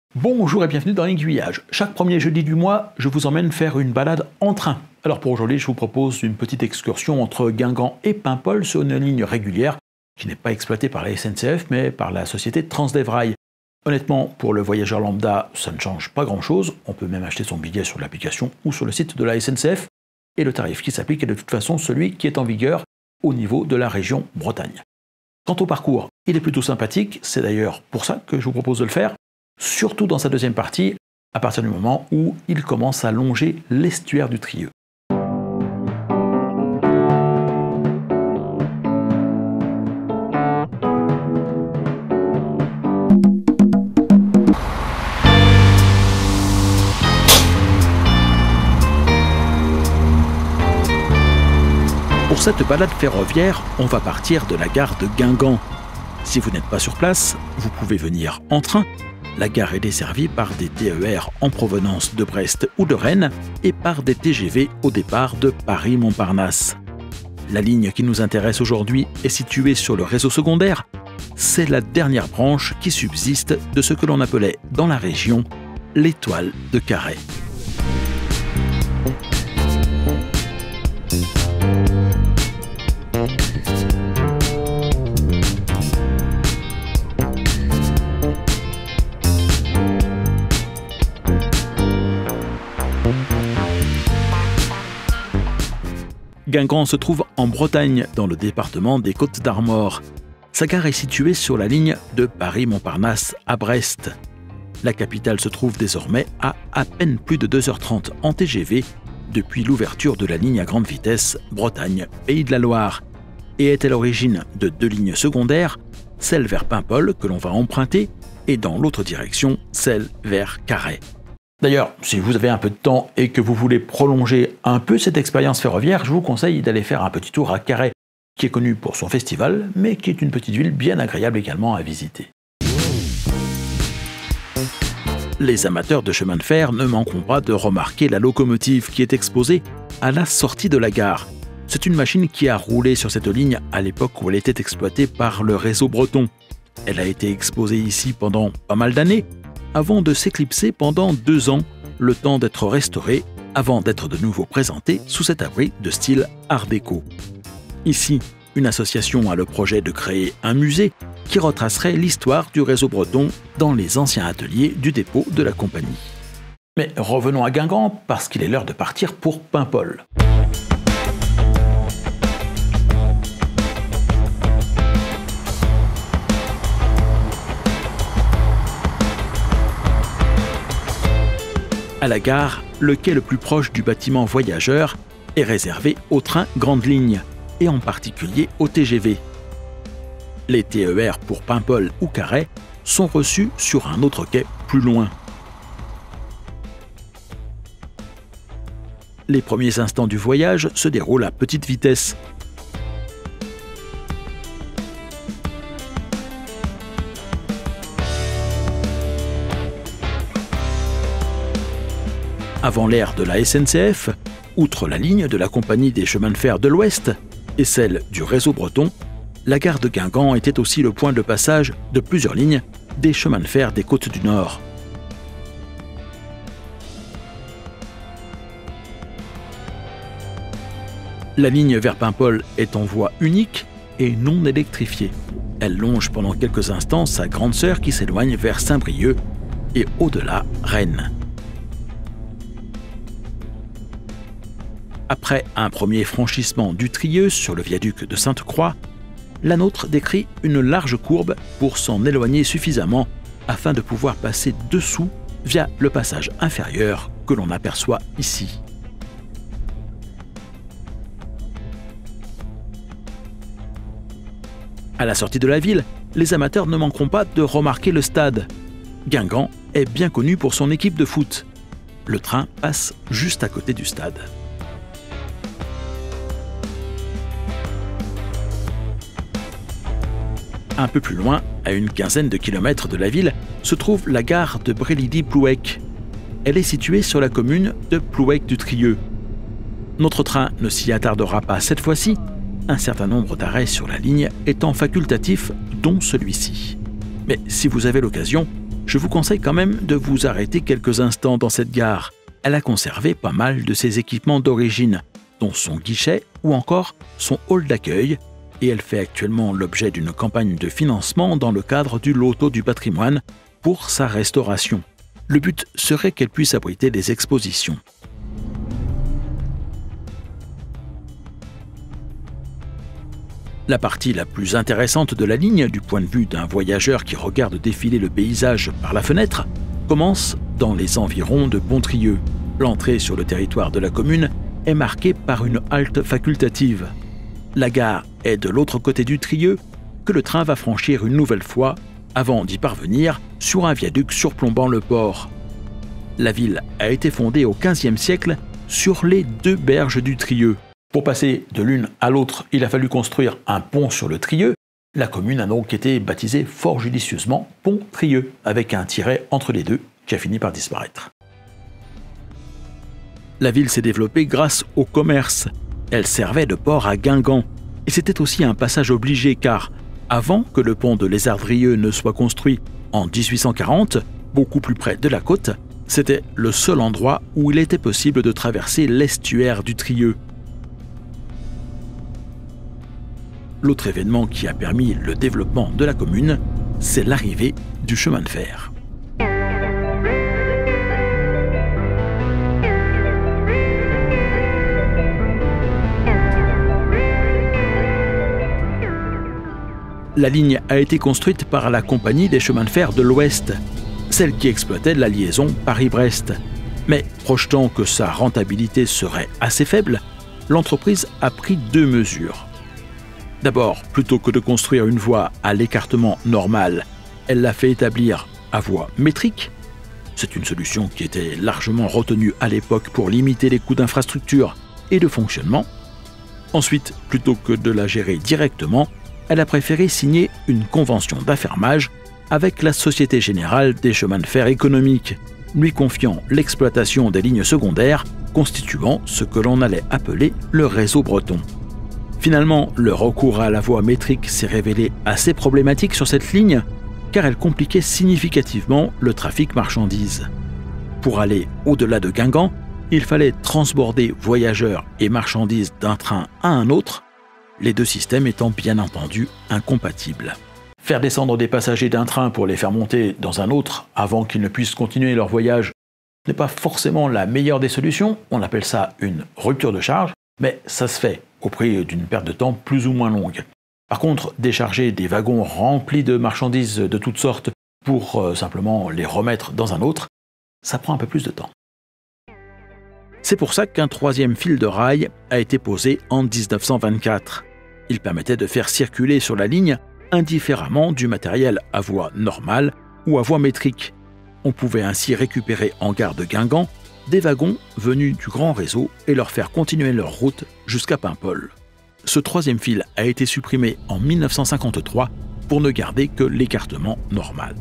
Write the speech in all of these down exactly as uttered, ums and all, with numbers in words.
Bonjour et bienvenue dans l'Aiguillage. Chaque premier jeudi du mois, je vous emmène faire une balade en train. Alors pour aujourd'hui, je vous propose une petite excursion entre Guingamp et Paimpol sur une ligne régulière qui n'est pas exploitée par la S N C F mais par la société Transdev-Rail. Honnêtement, pour le voyageur lambda, ça ne change pas grand-chose. On peut même acheter son billet sur l'application ou sur le site de la S N C F. Et le tarif qui s'applique est de toute façon celui qui est en vigueur au niveau de la région Bretagne. Quant au parcours, il est plutôt sympathique. C'est d'ailleurs pour ça que je vous propose de le faire. Surtout dans sa deuxième partie, à partir du moment où il commence à longer l'estuaire du Trieux. Pour cette balade ferroviaire, on va partir de la gare de Guingamp. Si vous n'êtes pas sur place, vous pouvez venir en train. La gare est desservie par des T E R en provenance de Brest ou de Rennes et par des T G V au départ de Paris-Montparnasse. La ligne qui nous intéresse aujourd'hui est située sur le réseau secondaire. C'est la dernière branche qui subsiste de ce que l'on appelait dans la région l'étoile de Carhaix. Guingamp se trouve en Bretagne, dans le département des Côtes-d'Armor. Sa gare est située sur la ligne de Paris-Montparnasse à Brest. La capitale se trouve désormais à à peine plus de deux heures trente en T G V depuis l'ouverture de la ligne à grande vitesse Bretagne-Pays de la Loire et est à l'origine de deux lignes secondaires, celle vers Paimpol que l'on va emprunter et dans l'autre direction, celle vers Carhaix. D'ailleurs, si vous avez un peu de temps et que vous voulez prolonger un peu cette expérience ferroviaire, je vous conseille d'aller faire un petit tour à Carhaix, qui est connu pour son festival, mais qui est une petite ville bien agréable également à visiter. Les amateurs de chemin de fer ne manqueront pas de remarquer la locomotive qui est exposée à la sortie de la gare. C'est une machine qui a roulé sur cette ligne à l'époque où elle était exploitée par le réseau breton. Elle a été exposée ici pendant pas mal d'années, avant de s'éclipser pendant deux ans, le temps d'être restauré, avant d'être de nouveau présenté sous cet abri de style art déco. Ici, une association a le projet de créer un musée qui retracerait l'histoire du réseau breton dans les anciens ateliers du dépôt de la compagnie. Mais revenons à Guingamp, parce qu'il est l'heure de partir pour Paimpol. À la gare, le quai le plus proche du bâtiment voyageur est réservé aux trains grande ligne, et en particulier aux T G V. Les T E R pour Paimpol ou Carhaix sont reçus sur un autre quai plus loin. Les premiers instants du voyage se déroulent à petite vitesse. Avant l'ère de la S N C F, outre la ligne de la Compagnie des chemins de fer de l'Ouest et celle du réseau breton, la gare de Guingamp était aussi le point de passage de plusieurs lignes des chemins de fer des côtes du Nord. La ligne vers Paimpol est en voie unique et non électrifiée. Elle longe pendant quelques instants sa grande sœur qui s'éloigne vers Saint-Brieuc et au-delà Rennes. Après un premier franchissement du Trieux sur le viaduc de Sainte-Croix, la nôtre décrit une large courbe pour s'en éloigner suffisamment afin de pouvoir passer dessous via le passage inférieur que l'on aperçoit ici. À la sortie de la ville, les amateurs ne manqueront pas de remarquer le stade. Guingamp est bien connu pour son équipe de foot. Le train passe juste à côté du stade. Un peu plus loin, à une quinzaine de kilomètres de la ville, se trouve la gare de Brélidy-Plouec. Elle est située sur la commune de Plouec-du-Trieux. Notre train ne s'y attardera pas cette fois-ci, un certain nombre d'arrêts sur la ligne étant facultatifs, dont celui-ci. Mais si vous avez l'occasion, je vous conseille quand même de vous arrêter quelques instants dans cette gare. Elle a conservé pas mal de ses équipements d'origine, dont son guichet ou encore son hall d'accueil, et elle fait actuellement l'objet d'une campagne de financement dans le cadre du Loto du patrimoine pour sa restauration. Le but serait qu'elle puisse abriter des expositions. La partie la plus intéressante de la ligne, du point de vue d'un voyageur qui regarde défiler le paysage par la fenêtre, commence dans les environs de Pontrieux. L'entrée sur le territoire de la commune est marquée par une halte facultative. La gare est de l'autre côté du Trieux que le train va franchir une nouvelle fois avant d'y parvenir sur un viaduc surplombant le port. La ville a été fondée au quinzième siècle sur les deux berges du Trieux. Pour passer de l'une à l'autre, il a fallu construire un pont sur le Trieux. La commune a donc été baptisée fort judicieusement Pont Trieux, avec un tiret entre les deux qui a fini par disparaître. La ville s'est développée grâce au commerce. Elle servait de port à Guingamp. Et c'était aussi un passage obligé car, avant que le pont de Lézardrieux ne soit construit en dix-huit cent quarante, beaucoup plus près de la côte, c'était le seul endroit où il était possible de traverser l'estuaire du Trieux. L'autre événement qui a permis le développement de la commune, c'est l'arrivée du chemin de fer. La ligne a été construite par la Compagnie des chemins de fer de l'Ouest, celle qui exploitait la liaison Paris-Brest. Mais projetant que sa rentabilité serait assez faible, l'entreprise a pris deux mesures. D'abord, plutôt que de construire une voie à l'écartement normal, elle l'a fait établir à voie métrique. C'est une solution qui était largement retenue à l'époque pour limiter les coûts d'infrastructure et de fonctionnement. Ensuite, plutôt que de la gérer directement, elle a préféré signer une convention d'affermage avec la Société Générale des Chemins de Fer Économiques, lui confiant l'exploitation des lignes secondaires constituant ce que l'on allait appeler le réseau breton. Finalement, le recours à la voie métrique s'est révélé assez problématique sur cette ligne car elle compliquait significativement le trafic marchandises. Pour aller au-delà de Guingamp, il fallait transborder voyageurs et marchandises d'un train à un autre, les deux systèmes étant bien entendu incompatibles. Faire descendre des passagers d'un train pour les faire monter dans un autre avant qu'ils ne puissent continuer leur voyage n'est pas forcément la meilleure des solutions, on appelle ça une rupture de charge, mais ça se fait au prix d'une perte de temps plus ou moins longue. Par contre, décharger des wagons remplis de marchandises de toutes sortes pour euh, simplement les remettre dans un autre, ça prend un peu plus de temps. C'est pour ça qu'un troisième fil de rail a été posé en dix-neuf cent vingt-quatre. Il permettait de faire circuler sur la ligne indifféremment du matériel à voie normale ou à voie métrique. On pouvait ainsi récupérer en gare de Guingamp des wagons venus du grand réseau et leur faire continuer leur route jusqu'à Paimpol. Ce troisième fil a été supprimé en mille neuf cent cinquante-trois pour ne garder que l'écartement normal.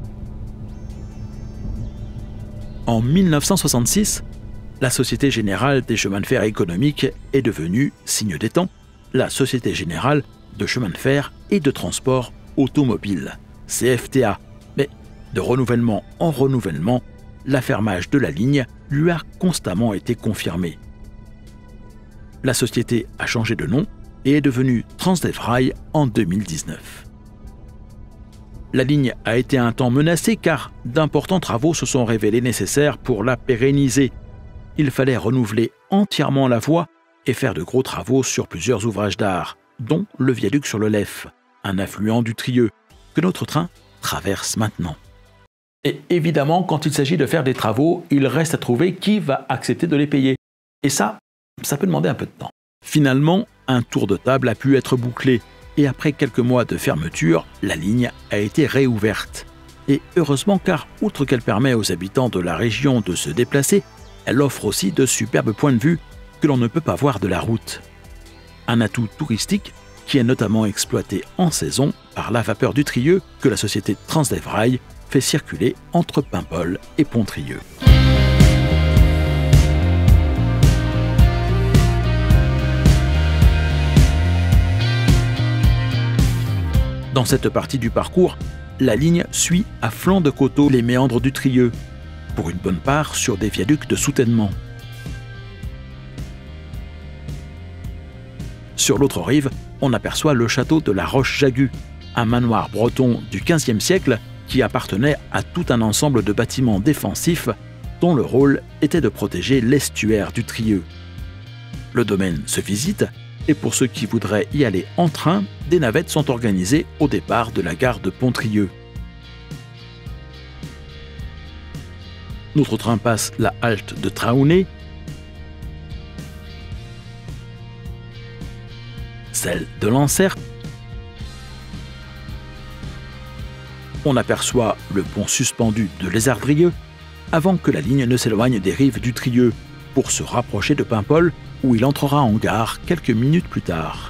En mille neuf cent soixante-six, la Société Générale des Chemins de Fer Économiques est devenue, signe des temps, la Société Générale de Chemins de Fer et de Transport Automobile, C F T A. Mais de renouvellement en renouvellement, l'affermage de la ligne lui a constamment été confirmé. La société a changé de nom et est devenue Transdevrail en deux mille dix-neuf. La ligne a été un temps menacée car d'importants travaux se sont révélés nécessaires pour la pérenniser. Il fallait renouveler entièrement la voie et faire de gros travaux sur plusieurs ouvrages d'art, dont le viaduc sur le Leffe, un affluent du Trieux, que notre train traverse maintenant. Et évidemment, quand il s'agit de faire des travaux, il reste à trouver qui va accepter de les payer. Et ça, ça peut demander un peu de temps. Finalement, un tour de table a pu être bouclé, et après quelques mois de fermeture, la ligne a été réouverte. Et heureusement car, outre qu'elle permet aux habitants de la région de se déplacer, elle offre aussi de superbes points de vue que l'on ne peut pas voir de la route. Un atout touristique qui est notamment exploité en saison par la vapeur du Trieux que la société Transdevrail fait circuler entre Paimpol et Pontrieux. Dans cette partie du parcours, la ligne suit à flanc de coteau les méandres du Trieux, pour une bonne part sur des viaducs de soutènement. Sur l'autre rive, on aperçoit le château de la Roche-Jagu, un manoir breton du quinzième siècle qui appartenait à tout un ensemble de bâtiments défensifs dont le rôle était de protéger l'estuaire du Trieux. Le domaine se visite et pour ceux qui voudraient y aller en train, des navettes sont organisées au départ de la gare de Pontrieux. Notre train passe la halte de Traunay, celle de Lancertre. On aperçoit le pont suspendu de Lézardrieux avant que la ligne ne s'éloigne des rives du Trieux pour se rapprocher de Paimpol où il entrera en gare quelques minutes plus tard.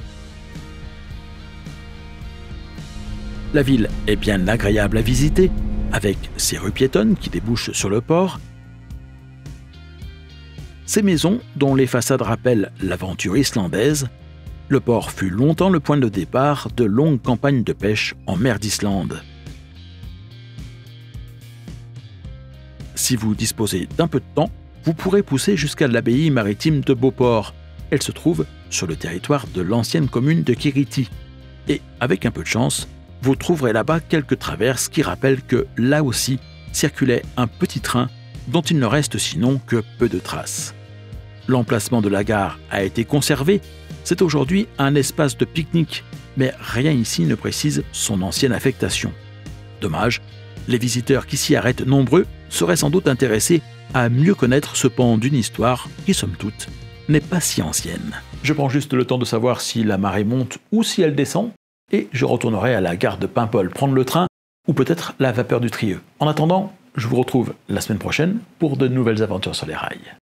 La ville est bien agréable à visiter avec ses rues piétonnes qui débouchent sur le port, ces maisons dont les façades rappellent l'aventure islandaise. Le port fut longtemps le point de départ de longues campagnes de pêche en mer d'Islande. Si vous disposez d'un peu de temps, vous pourrez pousser jusqu'à l'abbaye maritime de Beauport. Elle se trouve sur le territoire de l'ancienne commune de Kiriti. Et avec un peu de chance, vous trouverez là-bas quelques traverses qui rappellent que là aussi circulait un petit train dont il ne reste sinon que peu de traces. L'emplacement de la gare a été conservé. C'est aujourd'hui un espace de pique-nique, mais rien ici ne précise son ancienne affectation. Dommage, les visiteurs qui s'y arrêtent nombreux seraient sans doute intéressés à mieux connaître ce pan d'une histoire qui, somme toute, n'est pas si ancienne. Je prends juste le temps de savoir si la marée monte ou si elle descend, et je retournerai à la gare de Paimpol prendre le train, ou peut-être la vapeur du Trieux. En attendant, je vous retrouve la semaine prochaine pour de nouvelles aventures sur les rails.